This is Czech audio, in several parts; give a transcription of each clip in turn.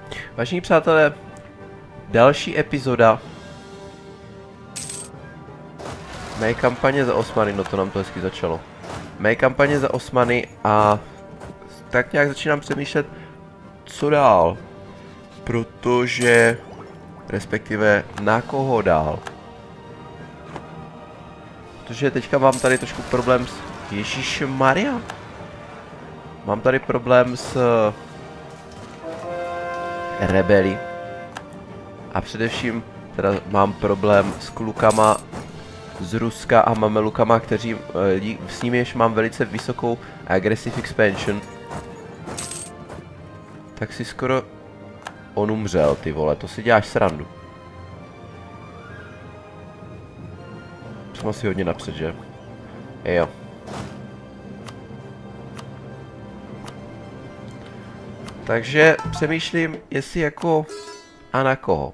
Vážení přátelé, další epizoda mé kampaně za Osmany, no to nám to hezky začalo. Mé kampaně za Osmany a tak nějak začínám přemýšlet, co dál. Protože, respektive na koho dál. Protože teďka mám tady trošku problém s... Ježišmarja. Mám tady problém s... rebeli. A především teda mám problém s klukama z Ruska a mamelukama, kteří s nimi ještě mám velice vysokou aggressive expansion. Tak si skoro on umřel, ty vole, to si děláš srandu. Jsem asi hodně napřed, že? Jo. Takže přemýšlím, jestli jako a na koho.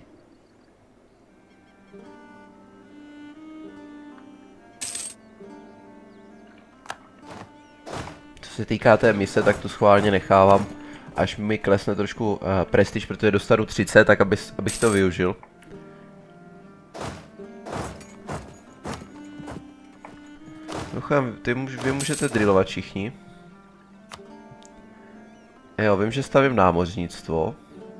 Co se týká té mise, tak tu schválně nechávám, až mi klesne trošku prestiž, protože dostanu 30, tak abych to využil. Vy můžete drillovat všichni. Jo, vím, že stavím námořnictvo.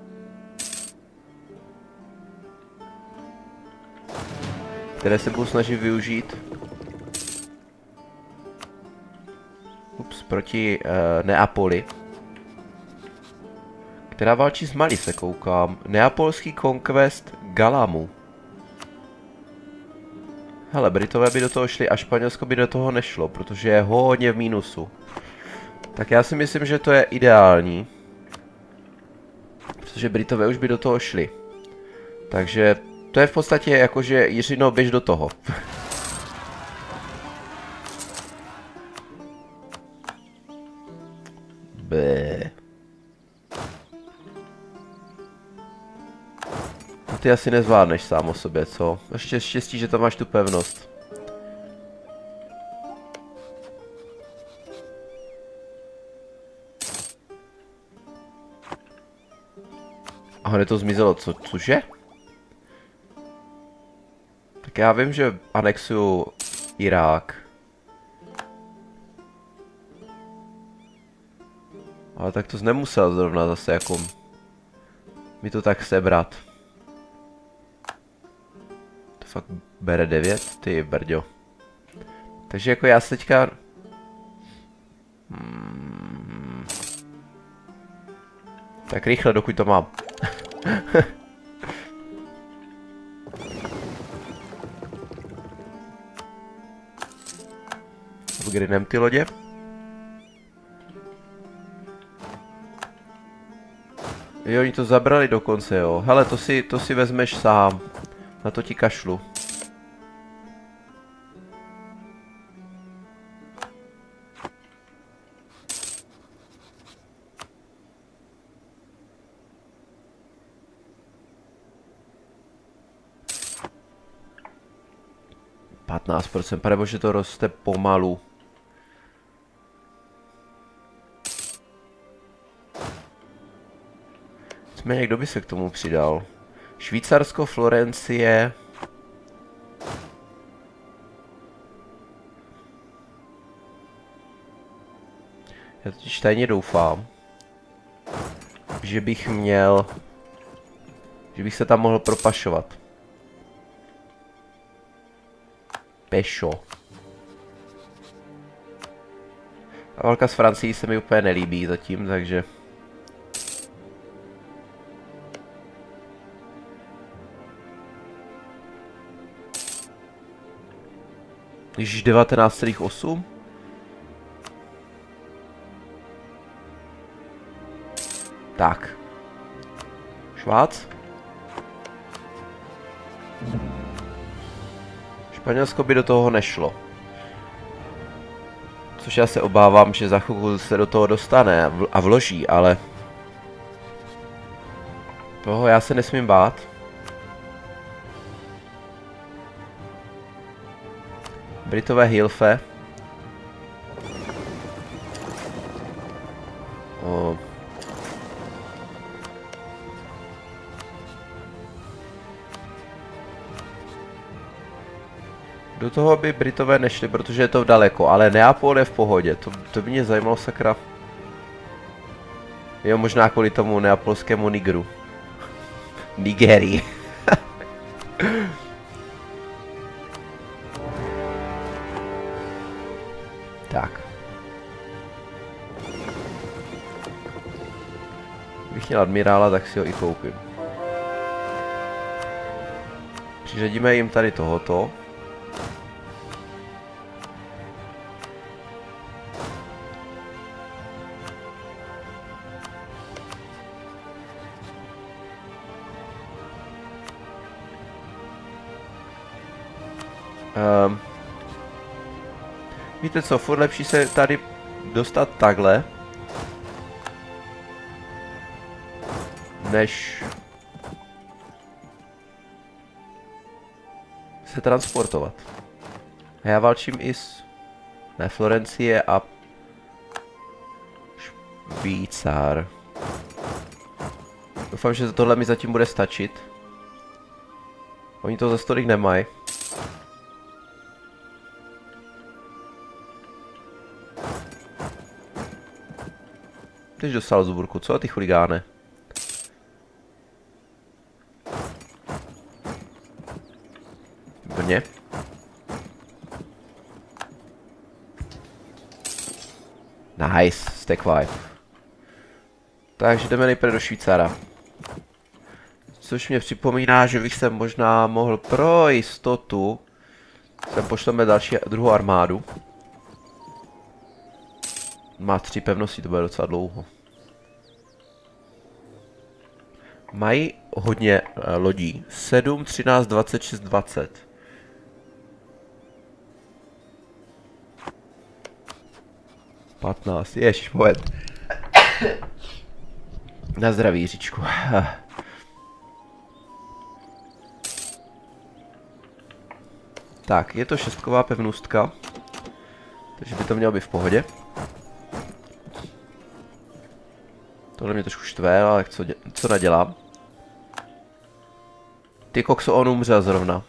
Které se budu snažit využít. Ups, proti Neapoli. Která válčí s Mali, se koukám. Neapolský conquest Galamu. Hele, Britové by do toho šli a Španělsko by do toho nešlo, protože je hodně v mínusu. Tak já si myslím, že to je ideální. Protože Britové už by do toho šli. Takže to je v podstatě jako, že Jiřino, běž do toho. Bé. No ty asi nezvládneš sám o sobě, co? Ještě štěstí, že tam máš tu pevnost. A hned to zmizelo, cože? Tak já vím, že anexuju Irák. Ale tak to nemusel zrovna zase jako mi to tak sebrat. To fakt bere 9, ty brďo. Takže jako já se teďka... Tak rychle, dokud to mám. Upgradem ty lodě. Jo, oni to zabrali dokonce, jo. Hele, to si vezmeš sám. Na to ti kašlu. Panebože, to roste pomalu. Nicméně, kdo by se k tomu přidal? Švýcarsko, Florencie. Já totiž tajně doufám, že bych se tam mohl propašovat. Pešo. A válka s Francií se mi úplně nelíbí zatím, takže... Ježíš, 19,8? Tak. Švác? Španělsko by do toho nešlo. Což já se obávám, že za chvilku se do toho dostane a vloží, ale... Toho já se nesmím bát. Britové Hilfe. Do toho by Britové nešli, protože je to daleko, ale Neapol je v pohodě. To by mě zajímalo, sakra. Jo, možná kvůli tomu neapolskému Nigru. Nigerii. Tak. Bych měl admirála, tak si ho i koupím. Přiřadíme jim tady tohoto. Víte co, furt lepší se tady dostat takhle, než se transportovat. A já válčím i s Florencie a Švýcar. Doufám, že tohle mi zatím bude stačit. Oni to za stolik nemají. Jdeš do Salzburgu, co ty chuligáne? Brně. Nice, stack wipe. Takže jdeme nejprve do Švýcara. Což mě připomíná, že bych se možná mohl pro jistotu. Sem pošleme druhou armádu. Má 3 pevnosti, to bude docela dlouho. Mají hodně lodí. 7, 13, 26, 20. Ježiš, moment. Na zdraví, Jiříčku. Tak, je to 6ková pevnostka. Takže by to mělo být v pohodě. Tohle mě trošku štve, ale co nadělám? Ty kokso, on umřel zrovna.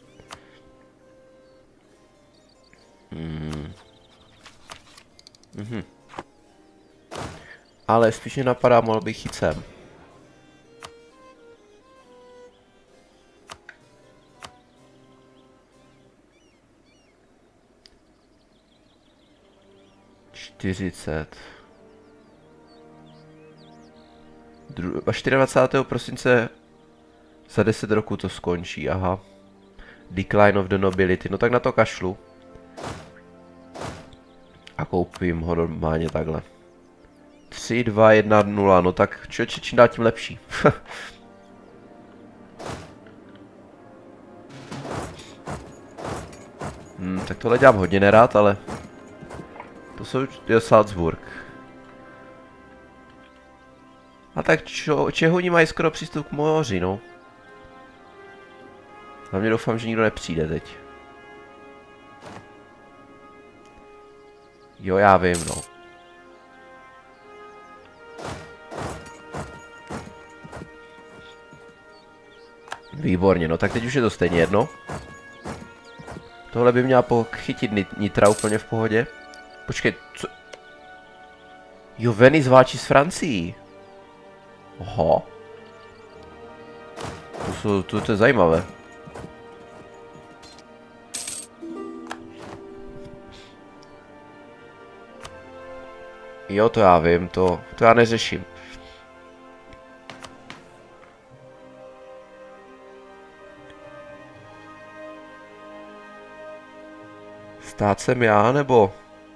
Ale spíš mě napadá, mohl bych jít sem. A 24. prosince za 10 roku to skončí, aha. Decline of the nobility, no tak na to kašlu. A koupím ho normálně takhle. 3, 2, 1, 0, no tak člověče, čím dál tím lepší. Tak tohle dělám hodně nerád, ale... To jsou Salzburg. A tak Čehouni mají skoro přístup k moři, no. Hlavně doufám, že nikdo nepřijde teď. Jo, já vím, no. Výborně, no tak teď už je to stejně jedno. Tohle by měla pochytit Nitra úplně v pohodě. Počkej, co? Jo, Venice válčí s Francií. Oho. To je zajímavé. Jo, to já vím, to já neřeším. Stát jsem já, nebo?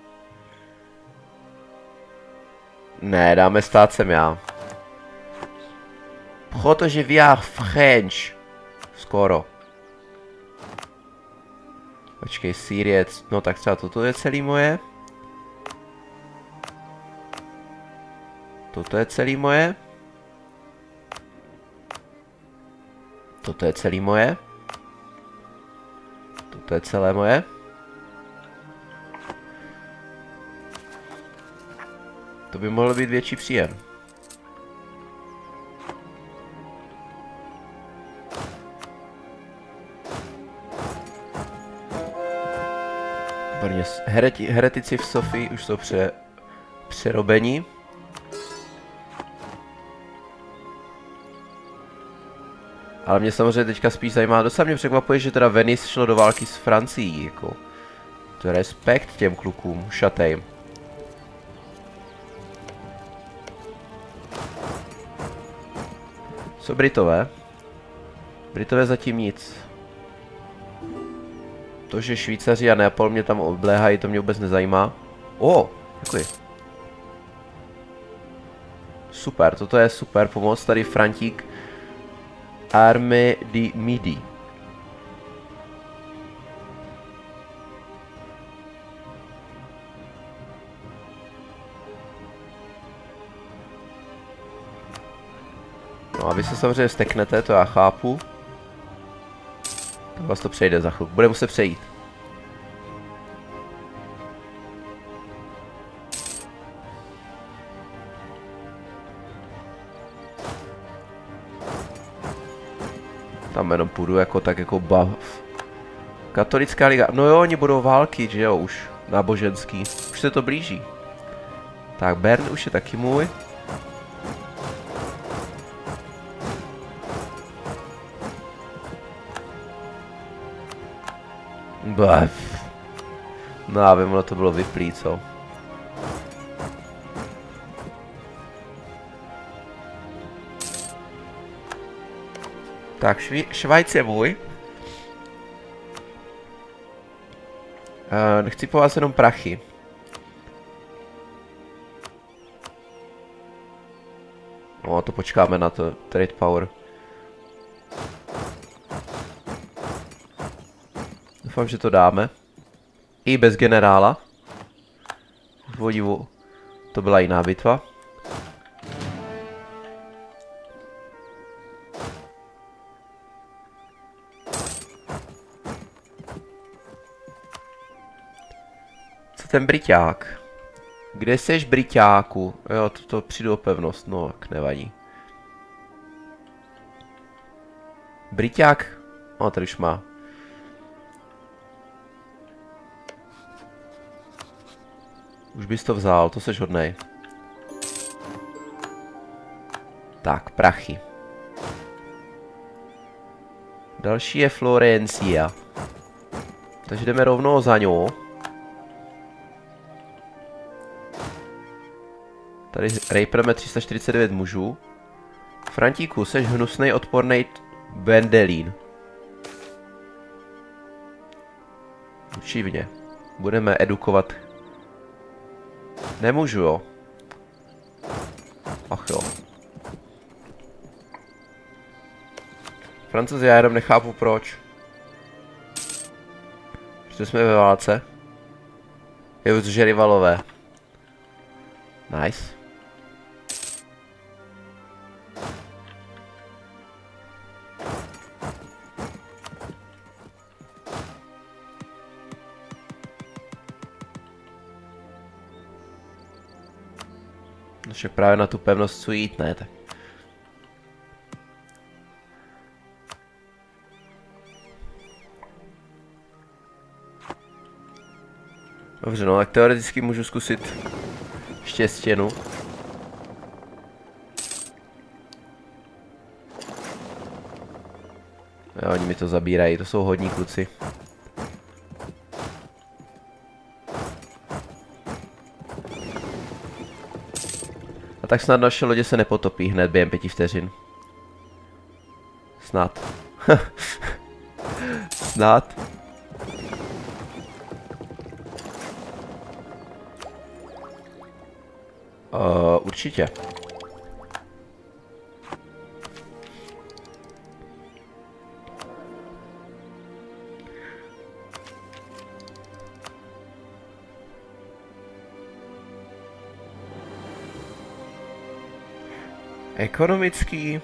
Ne, dáme stát jsem já. Protože we are French. Skoro. Počkej, Sýrie, no tak třeba toto je celý moje. Toto je celý moje. Toto je celý moje. Toto je celé moje. To by mohl být větší příjem. Výborně. Heretici v Sofii už jsou přerobení. Ale mě samozřejmě teďka spíš zajímá, docela mě překvapuje, že teda Venice šlo do války s Francií, jako. To je respekt těm klukům, šatej. Co Britové? Britové zatím nic. To, že Švýcaři a Neapol mě tam obléhají, to mě vůbec nezajímá. Děkuji. Super, toto je super pomoc, tady Frantík. Army di Midi. No a vy se samozřejmě steknete, to já chápu. Tak vás to přejde za chvilku. Bude muset přejít. Tam jenom půjdu jako tak jako bav. Katolická liga. No jo, oni budou války, že jo, už. Náboženský. Už se to blíží. Tak, Bern už je taky můj. Bav. No já vím, ono to bylo vyplý, co? Tak, Švajc je můj. Chci po vás jenom prachy. No, to počkáme na to, trade power. Doufám, že to dáme. I bez generála. Vodivu, to byla jiná bitva. Ten Briťák. Kde seš, Briťáku? Jo, to přijdu o pevnost, no, tak nevadí. Briťák? No, tady už má. Už bys to vzal, to seš hodnej. Tak, prachy. Další je Florencia. Takže jdeme rovnou za ňou. Tady rejpreme 349 mužů. Frantíku, seš hnusnej, odpornej Bendelín. Učivně. Budeme edukovat. Nemůžu, jo. Ach jo. Francouzi, já jenom nechápu proč. Protože jsme ve válce. Je už rivalové. Nice. No však právě na tu pevnost chci jít, ne? Tak. Dobře, no tak teoreticky můžu zkusit ještě stěnu. Jo, oni mi to zabírají, to jsou hodní kluci. A tak snad naše lodě se nepotopí hned během 5 vteřin. Snad. Snad. Určitě. Ekonomický.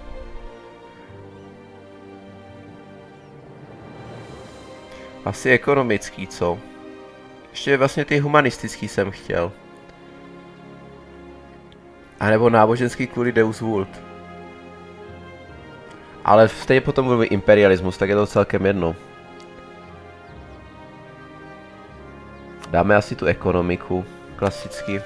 Asi ekonomický, co? Ještě vlastně ty humanistický jsem chtěl. A nebo náboženský kvůli Deus Vult. Ale stejně potom byl imperialismus, tak je to celkem jedno. Dáme asi tu ekonomiku, klasicky.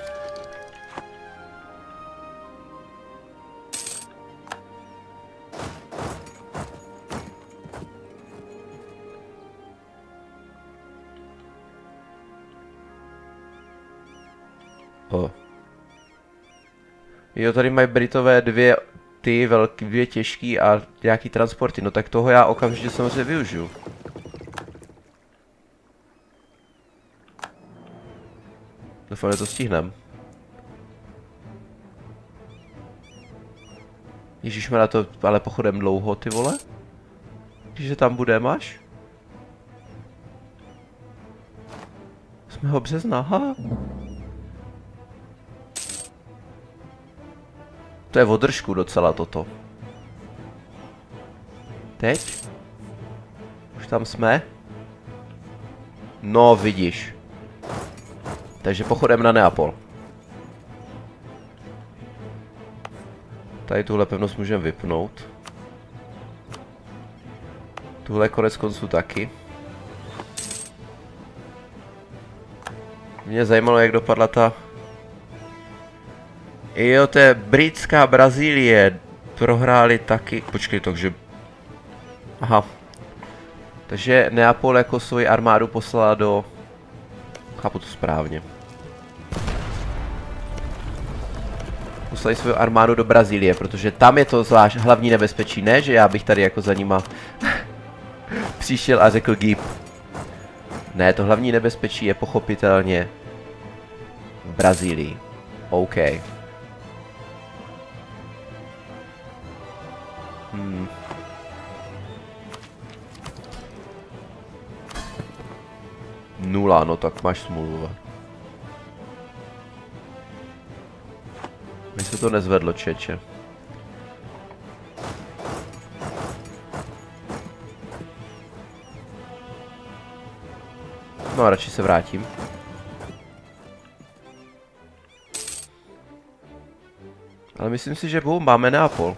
Jo, tady mají Britové dvě těžký a nějaký transporty, no tak toho já okamžitě samozřejmě využiju. Doufám, že to stihnem. Ježišmarja, to ale pochodem dlouho, ty vole? Když tam bude, máš? 8. března, aha. To je v održku docela toto. Teď? Už tam jsme? No, vidíš. Takže pochodem na Neapol. Tady tuhle pevnost můžeme vypnout. Tuhle konec konců taky. Mě zajímalo, jak dopadla ta... Jo, to je britská Brazílie. Prohráli taky... Počkej, takže... Aha. Takže Neapol jako svoji armádu poslala do... Chápu to správně. Poslali svou armádu do Brazílie, protože tam je to zvlášť hlavní nebezpečí, ne? Že já bych tady jako za nima přišel a řekl gip. Ne, to hlavní nebezpečí je pochopitelně v Brazílii. OK. Nula, no tak máš smůlu. Mi se to nezvedlo, čeče. No a radši se vrátím. Ale myslím si, že máme Neapol.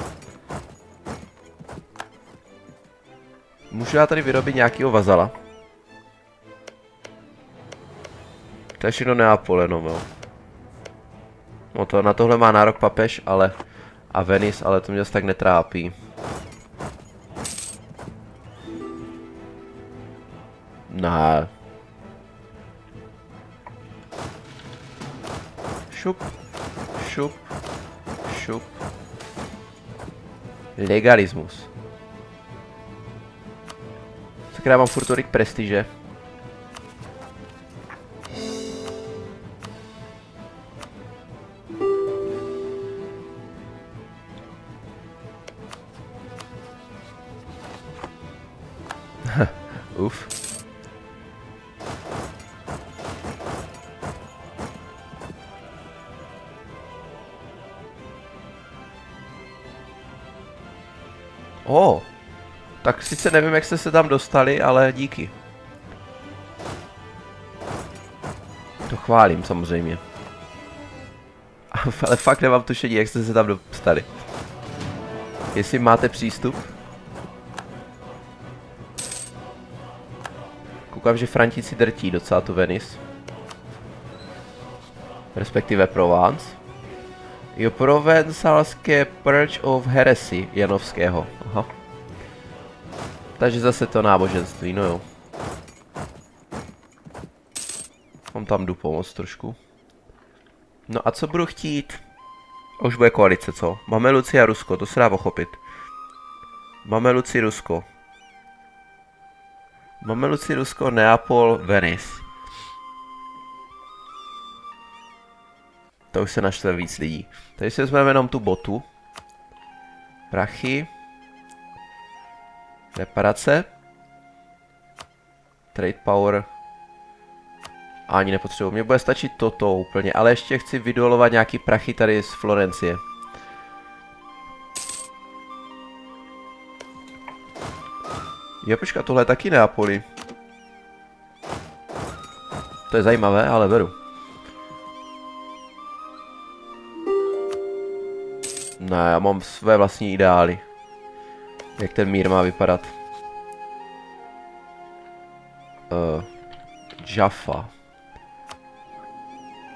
Můžu já tady vyrobit nějakýho vazala? To je všechno Neapol jenom, jo. No to, na tohle má nárok papež, ale... A Venice, ale to mě zase tak netrápí. Ne. Šup. Šup. Šup. Legalismus. Tak já mám furt tolik prestiže. Uf. Tak sice nevím, jak jste se tam dostali, ale díky. To chválím samozřejmě. Ale fakt nemám tušení, jak jste se tam dostali. Jestli máte přístup. Koukám, že Frantíci drtí docela tu Venice. Respektive Provence. Jo, provencalské Purge of Heresy Janovského. Aha. Takže zase to náboženství, no jo. Mám tam jdu pomoct trošku. No a co budu chtít? Už bude koalice, co? Máme Luci a Rusko, to se dá pochopit. Máme Luci, Rusko. Máme Luci, Rusko, Neapol, Venice. To už se naštve víc lidí. Tady si vezmeme jenom tu botu. Prachy. Reparace. Trade power. Ani nepotřebuji. Mně bude stačit toto úplně, ale ještě chci vydolovat nějaký prachy tady z Florencie. Jo, počkat, tohle je taky Neapoli. To je zajímavé, ale beru. Ne, já mám své vlastní ideály. Jak ten mír má vypadat. Jaffa.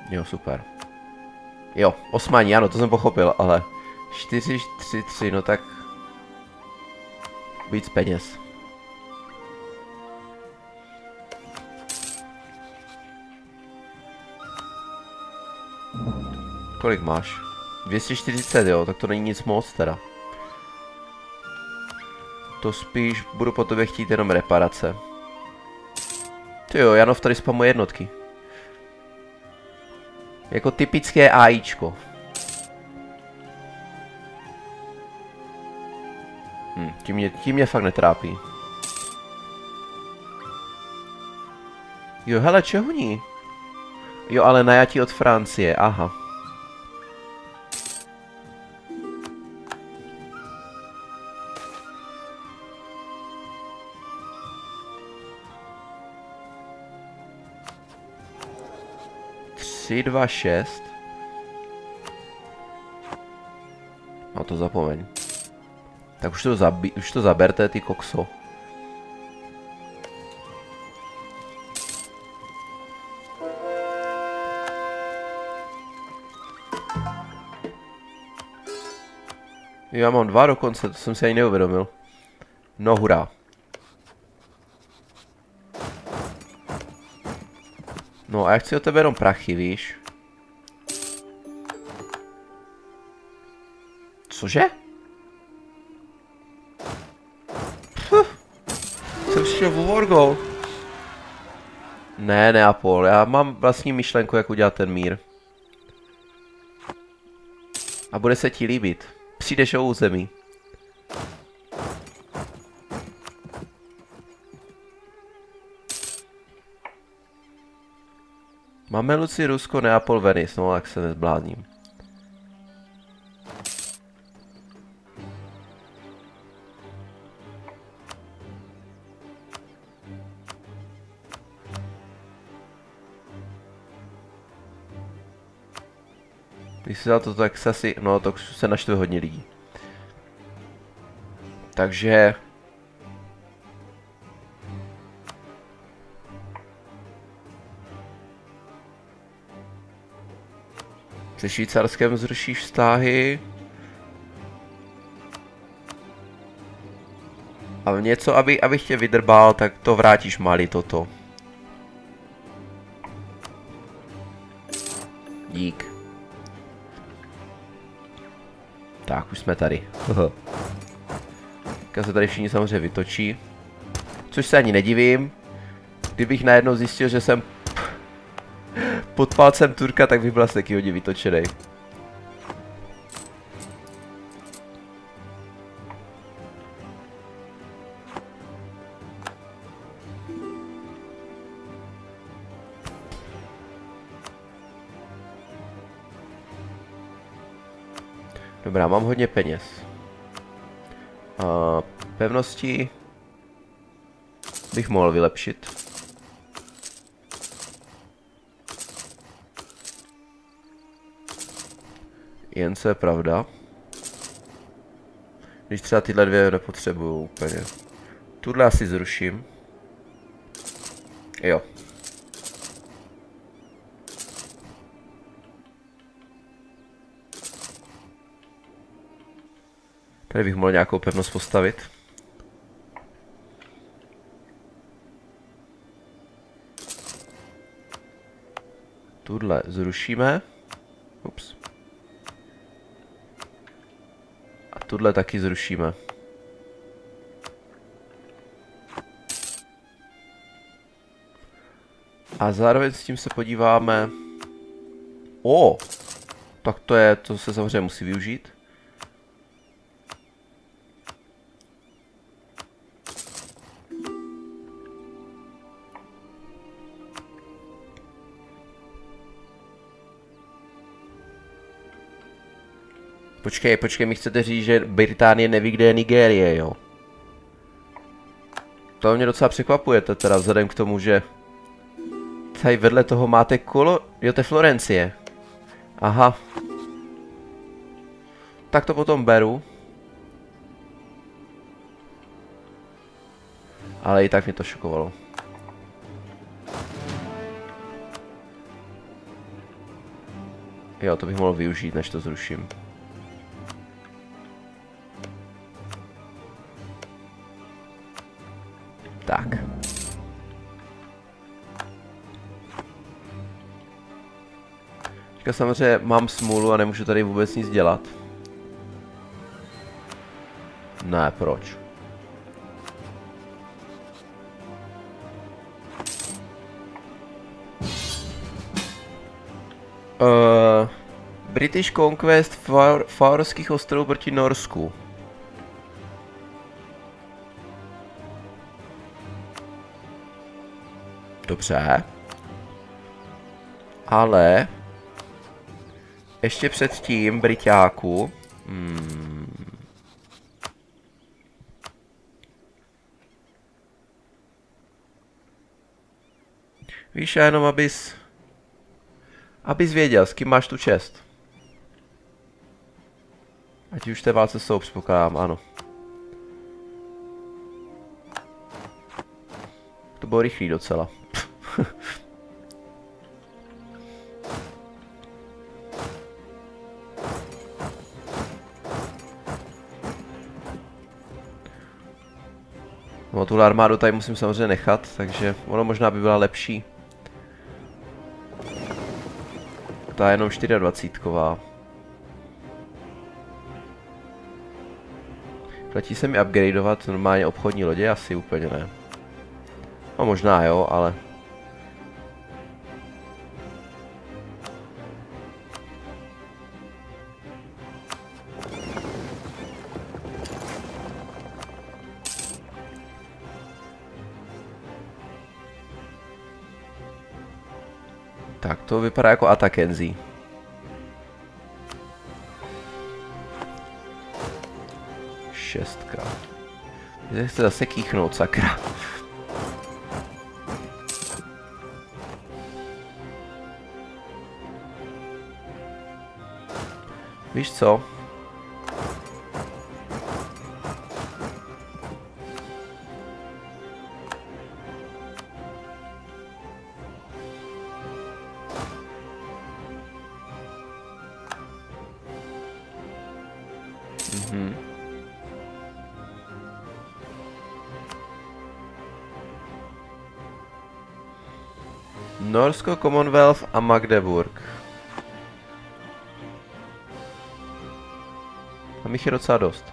Jo, super. Jo, Osmani, ano, to jsem pochopil, ale 4, 3, 3, no tak víc peněz. Kolik máš? 240, jo, tak to není nic moc teda. To spíš budu po tobě chtít jenom reparace. Ty jo, Janov tady spamuje jednotky. Jako typické AIčko. Tím mě fakt netrápí. Jo, hele, čeho ní? Jo, ale najatí od Francie, aha. Tři, 2, 6. No to zapomeň. Tak už to zaberte, ty kokso. Jo, já mám 2 dokonce, to jsem si ani neuvědomil. No hurá. No a já chci od tebe jenom prachy, víš? Cože? Jsem přišel v Wargol. Ne, Neapol, já mám vlastní myšlenku, jak udělat ten mír. A bude se ti líbit. Přijdeš o území. Máme Luci, Rusko, Neapol, Venice, no tak se nezblázním. Když se dá to tak se asi, no to se naštve hodně lidí. Takže... Se Švýcarskem zrušíš vztahy. A něco, abych tě vydrbal, tak to vrátíš Mali toto. Dík. Tak, už jsme tady. Teďka se tady všichni samozřejmě vytočí. Což se ani nedivím. Kdybych najednou zjistil, že jsem pod palcem Turka, tak bych byl asi taky hodně vytočený. Dobrá, mám hodně peněz. A pevnosti bych mohl vylepšit. Jen co je pravda. Když třeba tyhle dvě nepotřebuju úplně. Tuhle asi zruším. Jo. Tady bych mohl nějakou pevnost postavit. Tuhle zrušíme. Ups. A tuhle taky zrušíme. A zároveň s tím se podíváme... Tak to se samozřejmě musí využít. Počkej, mi chcete říct, že Británie neví, kde je Nigérie, jo? To mě docela překvapuje, teda vzhledem k tomu, že tady vedle toho máte jo, to je Florencie. Aha. Tak to potom beru. Ale i tak mě to šokovalo. Jo, to bych mohl využít, než to zruším. Tak. Teďka samozřejmě mám smůlu a nemůžu tady vůbec nic dělat. Ne, proč? British Conquest Faerských ostrovů proti Norsku. Dobře. Ale ještě předtím Briťáku. Víš, jenom abys věděl, s kým máš tu čest. Ať už té válce jsou, předpokládám, ano. To bylo rychlý docela. No, tuhle armádu tady musím samozřejmě nechat, takže ono možná by byla lepší. Ta je jenom 24ková. Platí se mi upgradeovat normálně obchodní lodě? Asi úplně ne. No možná jo, ale... Tak to vypadá jako Atakenzi. Šestka. Kde chce zase kýchnout, sakra. Víš co? Norsko, Commonwealth a Magdeburg. Tam jich je docela dost.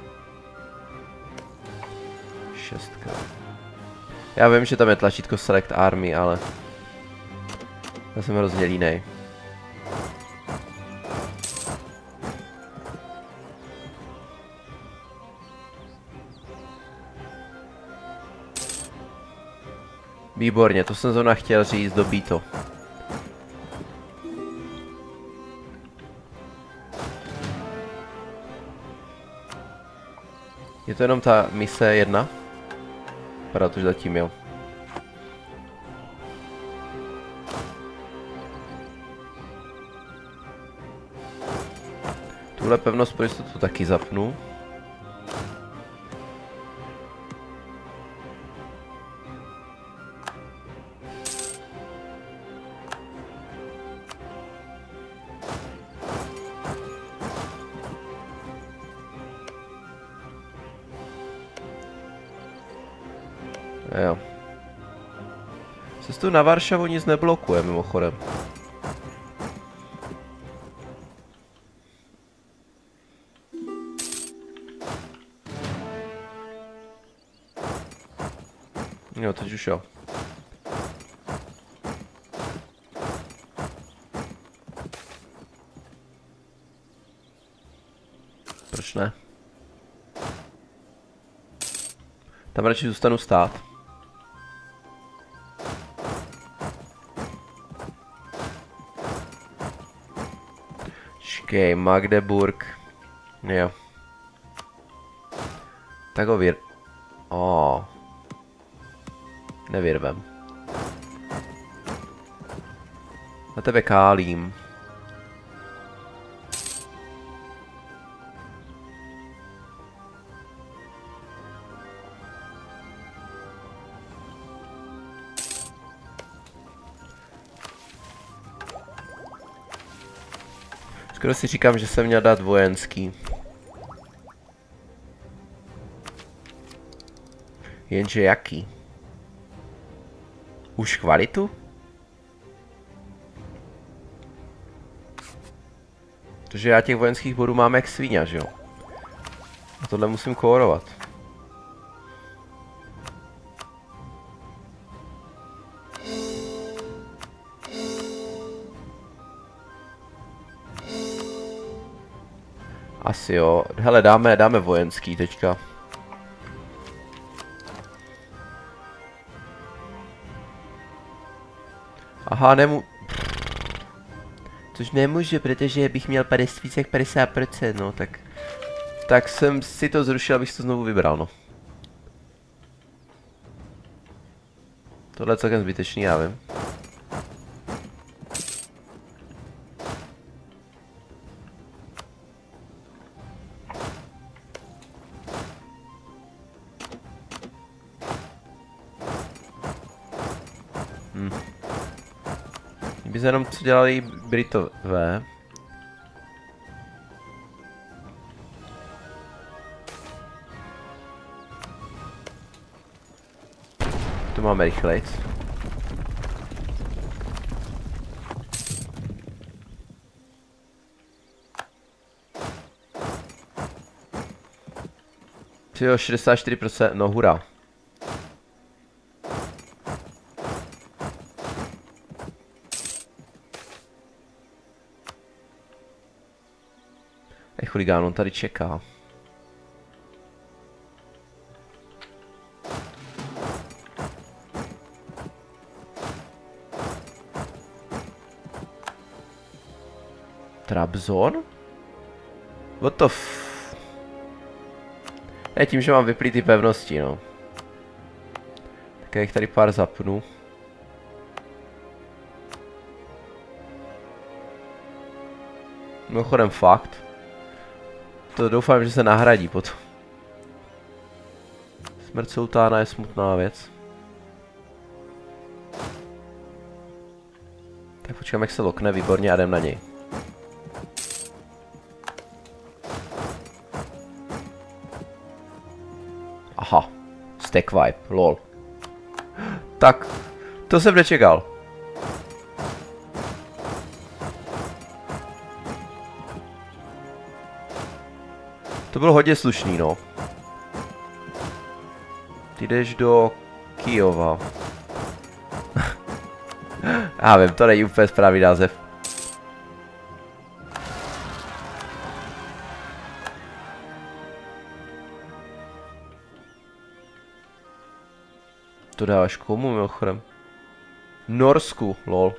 Šestka. Já vím, že tam je tlačítko Select Army, ale... Já jsem hrozně línej. Výborně, to jsem zrovna chtěl říct, dobí to. Je to jenom ta mise jedna? Protože zatím jo. Tuhle pevnost pro jistotu taky zapnu. Jo. Cestu na Varšavu nic neblokuje, mimochodem. Jo, teď už jo. Proč ne? Tam radši zůstanu stát. Čekej, Magdeburg. Jo. Tak ho nevyrvem. Na tebe kálím. Skoro si říkám, že jsem měl dát vojenský. Jenže jaký? Už kvalitu? Protože já těch vojenských bodů mám jak svíňa, že jo? A tohle musím kórovat. Asi jo. Hele, dáme vojenský teďka. Aha, Což nemůžu, protože bych měl víc jak 50%, no, tak jsem si to zrušil, abych to znovu vybral, no. Tohle je celkem zbytečný, já vím. Kdyby se jenom co dělali Britové. To máme rychlejc. Jo, 64%, no hurá. Chuligán, on tady čeká. Trabzon? What the f... Ne, tím, že mám vyplý ty pevnosti, no. Tak já jich tady pár zapnu. Mimochodem fakt. To doufám, že se nahradí potom. Smrt sultána je smutná věc. Tak počkám, jak se lokne, výborně, a jdem na něj. Aha, stack vibe, lol. Tak, to jsem nečekal. To bylo hodně slušný, no. Ty jdeš do Kyjova. Já vím, to není úplně správný název. To dáváš komu, mimochodem? Norsku, lol.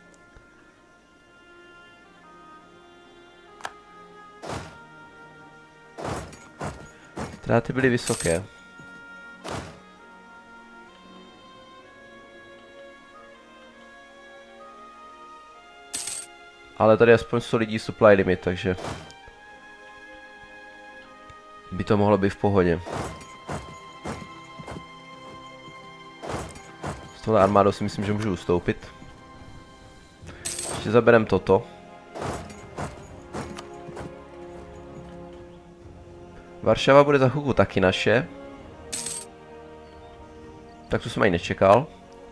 Ztráty byly vysoké. Ale tady aspoň solidní supply limit, takže by to mohlo být v pohodě. S tohle armádou si myslím, že můžu ustoupit. Ještě zaberem toto. Varšava bude za chvilku taky naše. Tak to jsem ani nečekal.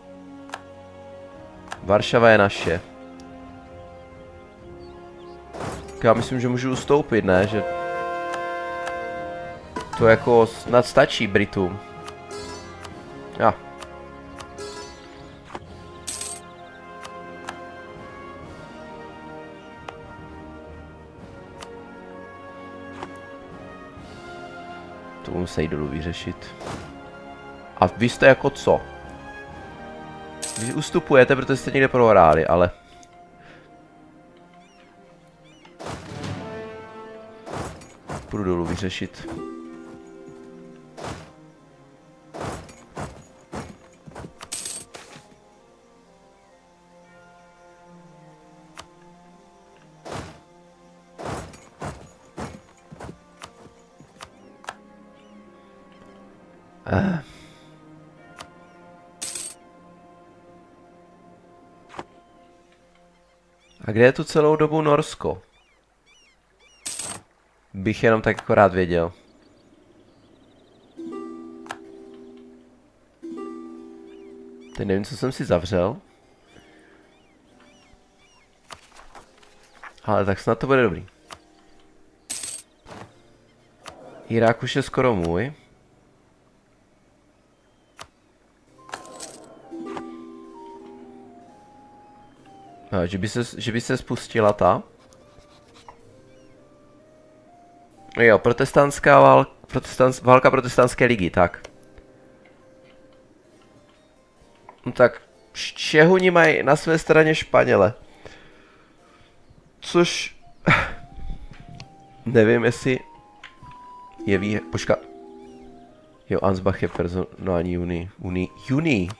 Varšava je naše. Já myslím, že můžu ustoupit, ne? Že to jako snad stačí Britům. Já. To musí dolů vyřešit. A vy jste jako co? Vy ustupujete, protože jste někde prohráli, ale... Půjdu dolů vyřešit. A kde je tu celou dobu Norsko? bych jenom tak jako rád věděl. Teď nevím, co jsem si zavřel. Ale tak snad to bude dobrý. Irák už je skoro můj. No, že by se spustila ta. Jo, protestantská válka protestantské ligy, tak. No tak, Čehuni mají na své straně Španěle. Což... nevím, jestli... je počka. Jo, Ansbach je personální unii.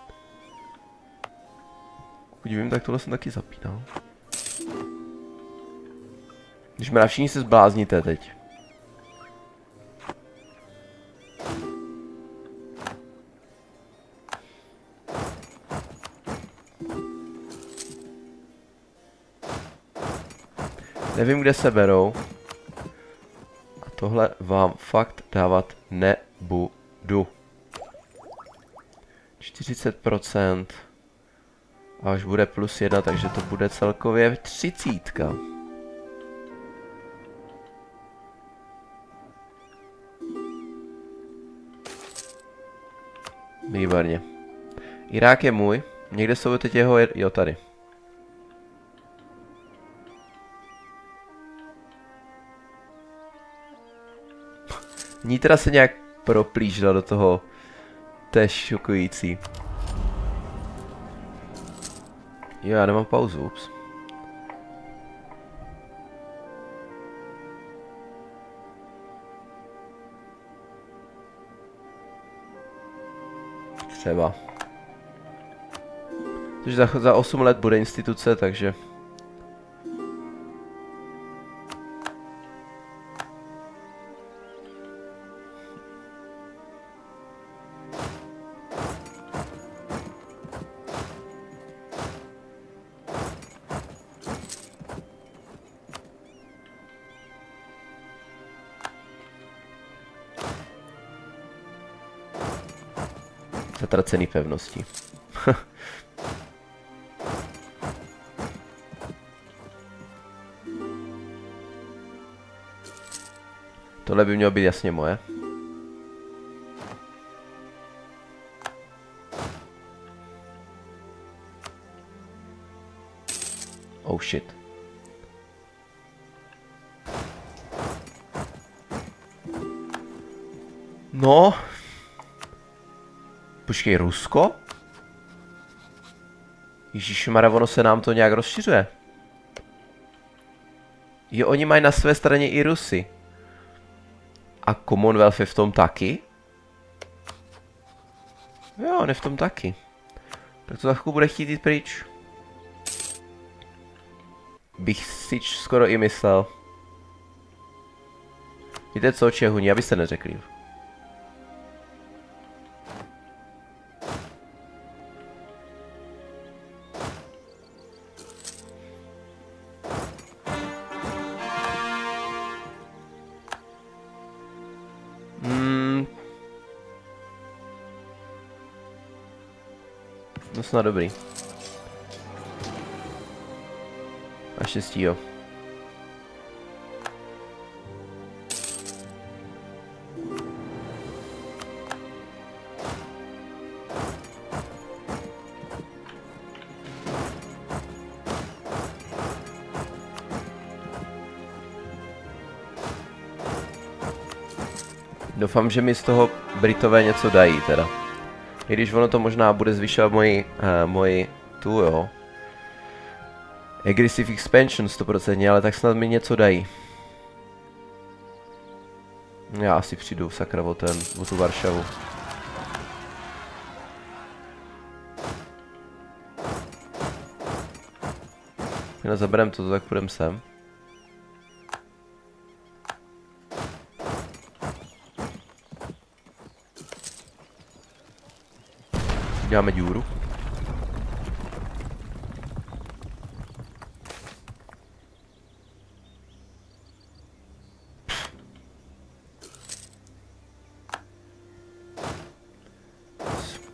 Pokud vím, tak tohle jsem taky zapínal. Když mě všichni se zblázníte teď. Nevím, kde se berou. A tohle vám fakt dávat nebudu. 40%. A až bude +1, takže to bude celkově 30. Výborně. Irák je můj. Někde jsou teď jeho... jo, tady. Nitra se nějak proplížila do toho. To je šokující. Jo, já nemám pauzu, ups. Třeba. Což za 8 let bude instituce, takže... Zatracený pevnosti. Tohle by mělo být jasně moje. Oh shit. No. Počkej, Rusko? Ježišmarja, ono se nám to nějak rozšiřuje. Jo, oni mají na své straně i Rusy. A Commonwealth je v tom taky? Jo, on je v tom taky. Tak to za chvilku bude chtít jít pryč. Bych si skoro i myslel. Víte co, Čehuni, abyste neřekli. No snad dobrý. Naštěstí jo. Doufám, že mi z toho Britové něco dají teda. I když ono to možná bude zvyšovat moji tu jo. Aggressive expansion 100%, ale tak snad mi něco dají. Já asi přijdu sakra o tu Varšavu. Jenom zaberem to, tak půjdem sem. Děláme díru.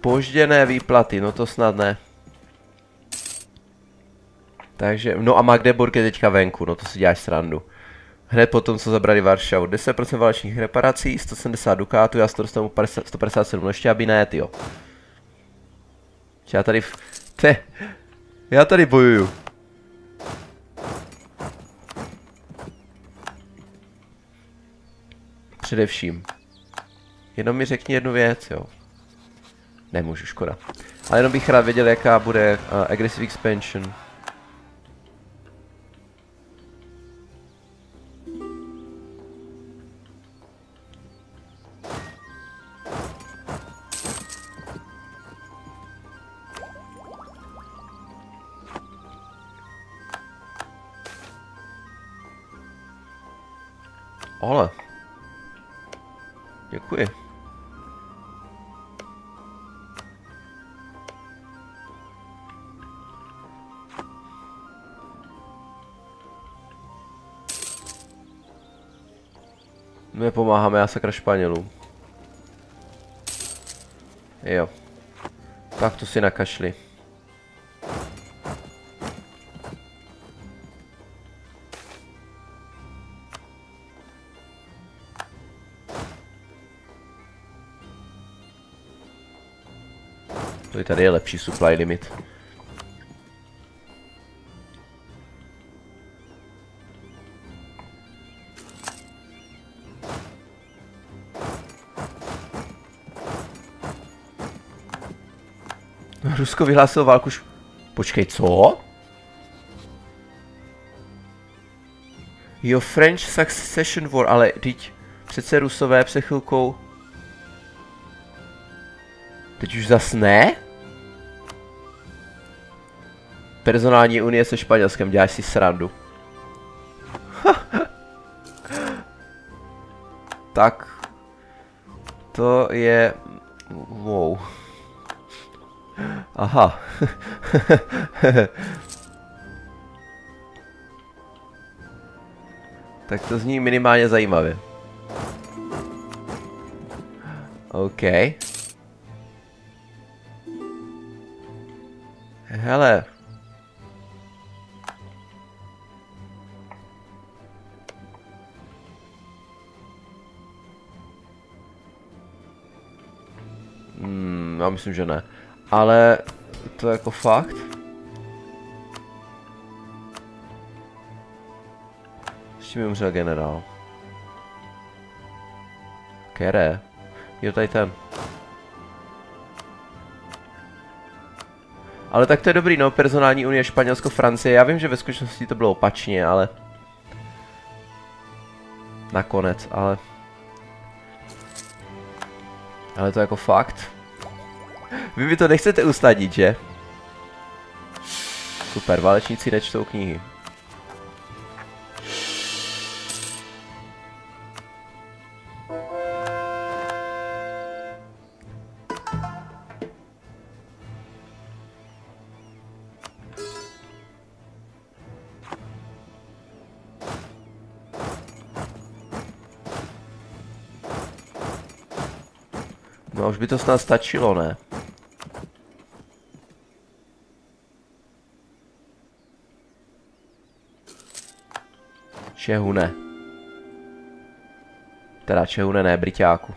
Zpožděné výplaty, no to snad ne. Takže, no a Magdeburg je teďka venku, no to si děláš srandu. Hned potom, co zabrali Varšavu. 10% válečných reparací, 170 dukátů, já si to dostanu 157, no ještě aby ne, tyjo. Já tady, já tady bojuju. Především. Jenom mi řekni jednu věc, jo. Nemůžu, škoda. Ale jenom bych rád věděl, jaká bude aggressive expansion. Ale. Děkuji. My pomáháme, já sakra Španělům. Jo. Tak to si nakašli. To tady je lepší supply limit. Rusko vyhlásilo válku Počkej, co? Jo, French Succession War, ale teď přece Rusové před chvilkou... Teď už zas ne? Personální unie se Španělskem, děláš si srandu. Tak. To je... Wow. Aha. Tak to zní minimálně zajímavě. OK. Hele. Já myslím, že ne. Ale to je jako fakt. S čím umřel generál? Kere? Jo, tady ten. Ale tak to je dobrý, no, personální unie Španělsko-Francie. Já vím, že ve skutečnosti to bylo opačně, ale... Nakonec, ale... Ale to je jako fakt. Vy mi to nechcete usnadnit, že? Super, válečníci nečtou knihy. No už by to snad stačilo, ne? Čehune. Teda Čehune ne, Briťáku.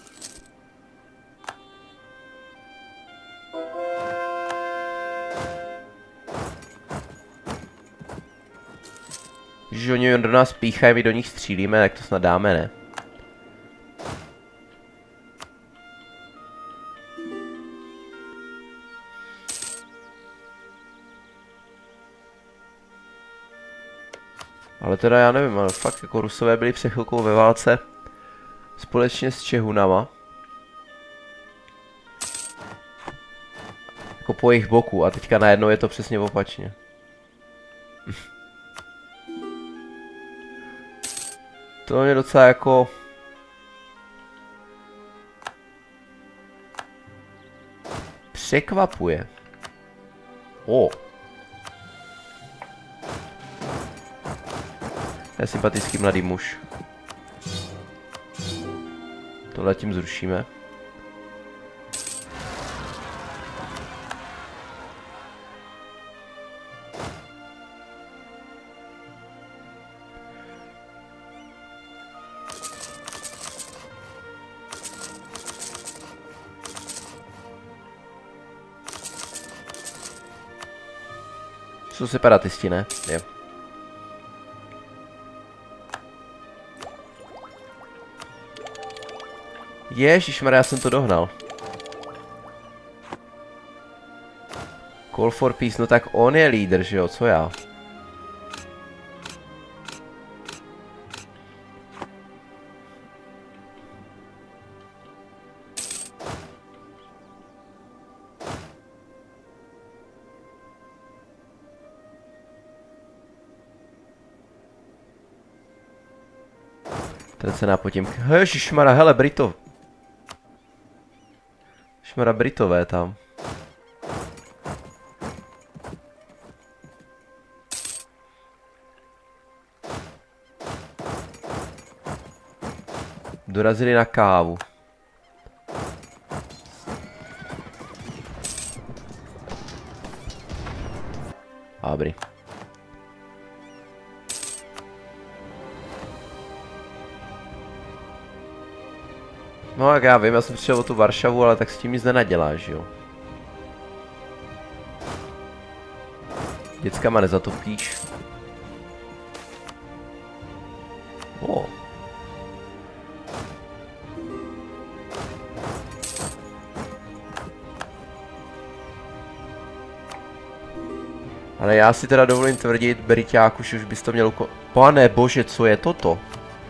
Když oni do nás píchají, my do nich střílíme, tak to snad dáme, ne? Ale teda já nevím, ale fakt jako Rusové byli před chvilkou ve válce společně s Čehunama. Jako po jejich boku a teďka najednou je to přesně opačně. To mě docela jako... překvapuje. O. Je sympatický mladý muž. Tohle tím zrušíme. Jsou separatisti, ne? Je. Ježišmarja, já jsem to dohnal. Call for peace, no tak on je lídr, že jo, co já? Ten se nápotím. Ježišmarja, hele, Britové tam. Dorazili na kávu. Dobrý. No jak já vím, já jsem přišel o tu Varšavu, ale tak s tím nic nenaděláš, jo. Dětskama nezatopíš. O. Ale já si teda dovolím tvrdit, Briťáku, už bys to měl Pane bože, co je toto?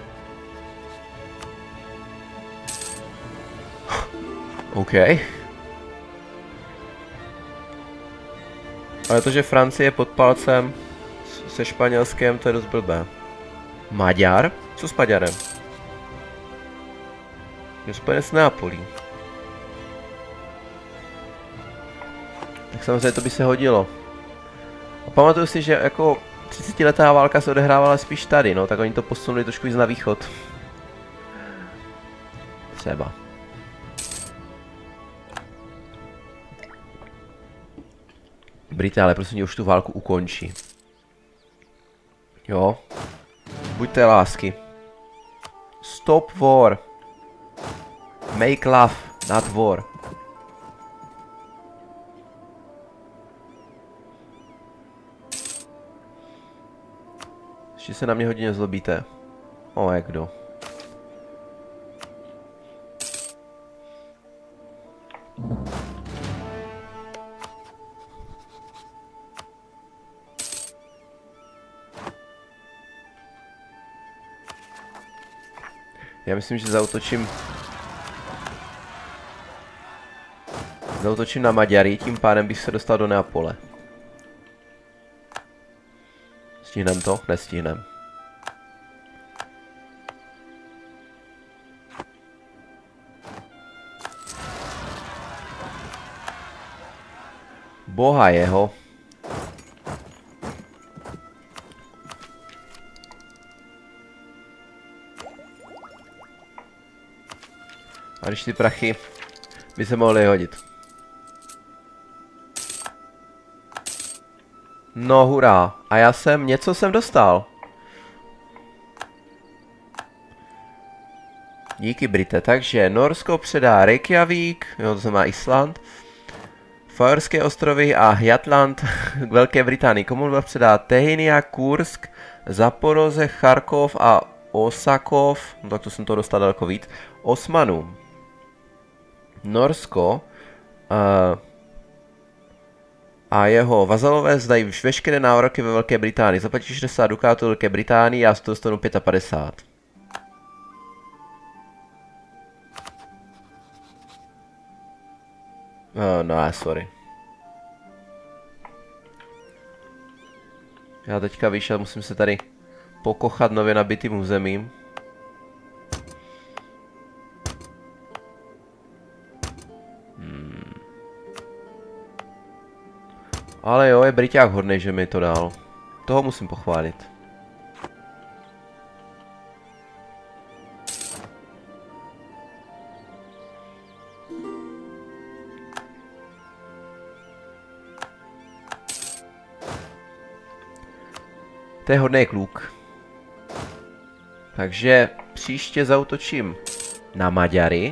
OK. Ale to, že Francie je pod palcem se Španělskem, to je dost blbé. Maďar? Co s Maďarem? Je spojený s Neapolí. Tak samozřejmě to by se hodilo. A pamatuju si, že jako 30letá válka se odehrávala spíš tady, no, tak oni to posunuli trošku víc na východ. Třeba. Brité, ale prosím, už tu válku ukončí. Jo. Buďte lásky. Stop war. Make love, not war. Ještě se na mě hodně zlobíte. O, jak kdo. Já myslím, že zaútočím na Maďary, tím pádem bych se dostal do Neapole. Stihnem to? Nestihnem. Boha jeho. A když ty prachy by se mohly hodit. No hurá. A já něco jsem dostal. Díky Brite. Takže Norsko předá Reykjavík, jo, to znamená Island. Fajerské ostrovy a Jatland k Velké Británii. Commonwealth předá Tehynia, Kursk, Zaporoze, Charkov a Osakov. No tak to jsem to dostal daleko víc. Osmanům. Norsko a jeho vazalové zdají veškeré nároky ve Velké Británii. Zaplatí 60 dukátů Velké Británii, já z toho dostanu 55. No, sorry. Já teďka víš, musím se tady pokochat nově nabitým územím. Ale jo, je Briťák hodnej, že mi to dal. Toho musím pochválit. To je hodnej kluk. Takže příště zaútočím na Maďary.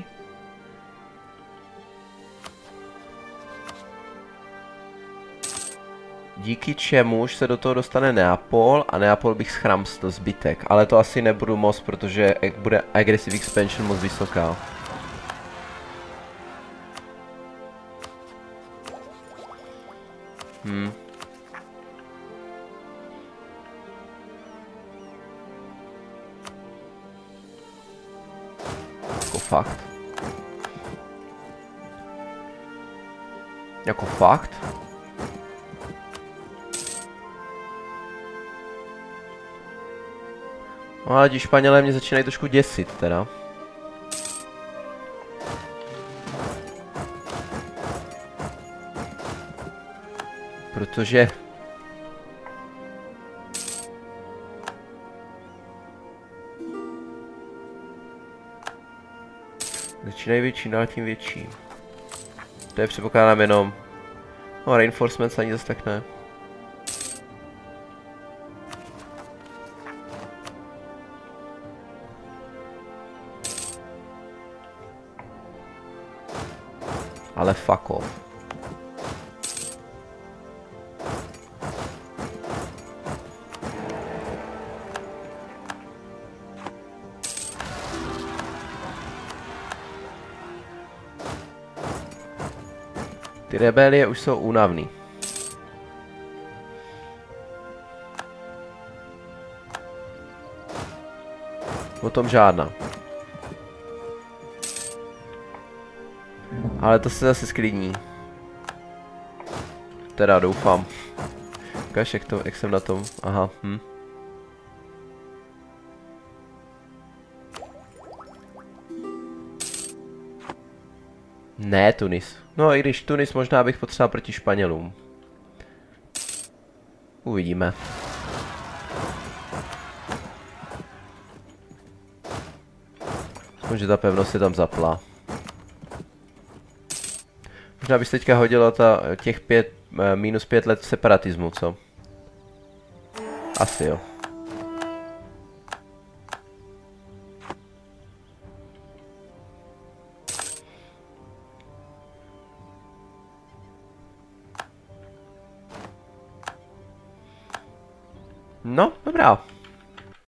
díky čemuž se do toho dostane Neapol a Neapol bych schramstl zbytek, ale to asi nebudu moc, protože bude aggressive expansion moc vysoká. Jako fakt. Jako fakt? No ale ti Španělé mě začínají trošku děsit teda. Protože... začínají být čím dál tím větší. To je předpokládám jenom... No reinforcements ani zase tak ne. Ale fuck off. Ty rebelie už jsou únavný. O tom žádná. Ale to se zase sklidní. Teda doufám. Ukaž, jak jsem na tom. Aha, Ne, Tunis. No i když Tunis možná bych potřeboval proti Španělům. Uvidíme. Aspoň, že ta pevnost je tam zaplá. Možná bys teďka hodilo těch minus 5 let separatismu, co? Asi jo. No, dobrá.